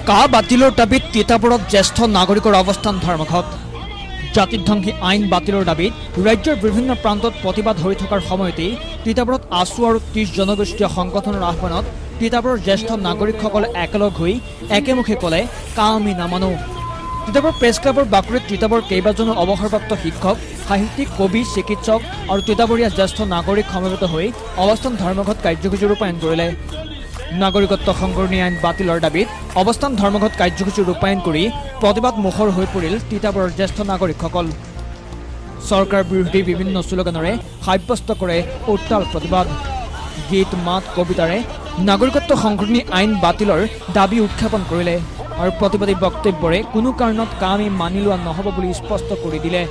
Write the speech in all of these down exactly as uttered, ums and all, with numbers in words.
কা বাতিলৰ দাবীত তিতাবৰত জ্যেষ্ঠ নাগৰিকৰ অৱস্থান ধৰ্মঘট। জাতিধ্বংসী আইন বাতিলৰ দাবীত ৰাজ্যৰ বিভিন্ন প্ৰান্তত প্ৰতিবাদ হৈ থকাৰ সময়তেই তিতাবৰত আছু আৰু ত্ৰিশ জনগোষ্ঠীয় সংগঠনৰ আহ্বানত তিতাবৰৰ জ্যেষ্ঠ নাগৰিকসকলে একেলগ হৈ একেমুখে ক'লে কা আমি নামানো। তিতাবৰ প্ৰেছ ক্লাবৰ বাকৰিত তিতাবৰ কেইবাজনো অৱসৰপ্ৰাপ্ত শিক্ষক, সাহিত্যিক, কবি, চিকিৎসক আৰু তিতাবৰীয়া জ্যেষ্ঠ নাগৰিক সমবেত হৈ অৱস্থান ধৰ্মঘট কাৰ্যসূচী ৰূপায়ণ কৰিলে। নাগৰিকত্ব সংশোধনী আইন বাতিলৰ দাবীত অৱস্থান ধৰ্মঘট কাৰ্যসূচী ৰূপায়ণ কৰি প্ৰতিবাদ মুখৰ হৈ পৰিল তিতাবৰৰ জ্যেষ্ঠ নাগৰিকসকল। চৰকাৰ বিৰোধী বিভিন্ন শ্লোগানেৰে সাব্যস্ত কৰে উত্তাল প্ৰতিবাদ। গীত, মাত, কবিতাৰে নাগৰিকত্ব সংশোধনী আইন বাতিলৰ দাবী উত্থাপন কৰিলে আৰু প্ৰতিবাদী বক্তব্যৰে কোনো কাৰণত কাম আমি মানি লোৱা নহ'ব বুলি স্পষ্ট কৰি দিলে।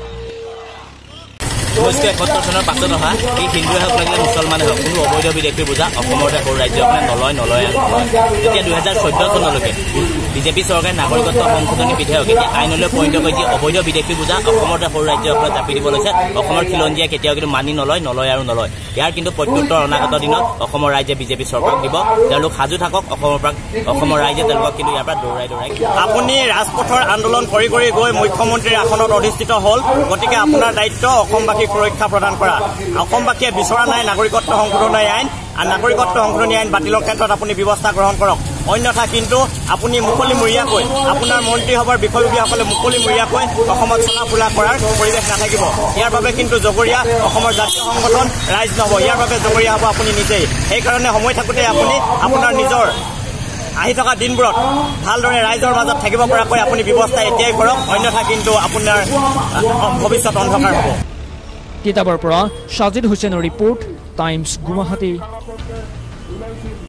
ঊনৈছশ এসত্তৰ চনৰ পাছত অহা এই হিন্দুৱে হওক লাগিলে মুছলমানে হওক কোনো অবৈধ বিদেশীৰ বোজা অসমতে সৰু ৰাজ্যখনে নলয় নলয় নলয়। এতিয়া দুহেজাৰ চৈধ্য চনলৈকে বিজেপি চৰকাৰে নাগৰিকত্ব সংশোধনী বিধেয়ক এতিয়া আইনলৈ পৰিণত কৰি যি অবৈধ বিদেশী বোজা অসমতে সৰু ৰাজ্যখনত জাপি দিব লৈছে, অসমৰ খিলঞ্জীয়ে কেতিয়াও কিন্তু মানি নলয় নলয় আৰু নলয়। ইয়াৰ কিন্তু প্ৰত্যুত্তৰ অনাগত দিনত অসমৰ ৰাইজে বিজেপি চৰকাৰক দিব। তেওঁলোক সাজু থাকক, অসমৰ পৰা অসমৰ ৰাইজে তেওঁলোকক কিন্তু ইয়াৰ পৰা দৌৰাই দৌৰাই। আপুনি ৰাজপথৰ আন্দোলন কৰি কৰি গৈ মুখ্যমন্ত্ৰীৰ আসনত অধিষ্ঠিত হ'ল, গতিকে আপোনাৰ দায়িত্ব অসমবাসী সুৰক্ষা প্ৰদান কৰা। অসমবাসীয়ে বিচৰা নাই নাগৰিকত্ব সংশোধনী আইন আৰু নাগৰিকত্ব সংশোধনী আইন বাতিলৰ ক্ষেত্ৰত আপুনি ব্যৱস্থা গ্ৰহণ কৰক। অন্যথা কিন্তু আপুনি মুকলিমূৰীয়াকৈ আপোনাৰ মন্ত্ৰীসভাৰ বিষয়ববীয়াসকলে মুকলিমূৰীয়াকৈ অসমত চলা ফুৰা কৰাৰ পৰিৱেশ নাথাকিব। ইয়াৰ বাবে কিন্তু জগৰীয়া অসমৰ জাতীয় সংগঠন ৰাইজ নহ'ব, ইয়াৰ বাবে জগৰীয়া হ'ব আপুনি নিজেই। সেইকাৰণে সময় থাকোঁতে আপুনি আপোনাৰ নিজৰ আহি থকা দিনবোৰত ভালদৰে ৰাইজৰ মাজত থাকিব পৰাকৈ আপুনি ব্যৱস্থা এতিয়াই কৰক, অন্যথা কিন্তু আপোনাৰ ভৱিষ্যত অন্ধকাৰ হ'ব। তিতাবৰ পৰা সাজিদ হুছেইনৰ ৰিপৰ্ট, টাইমছ গুৱাহাটী।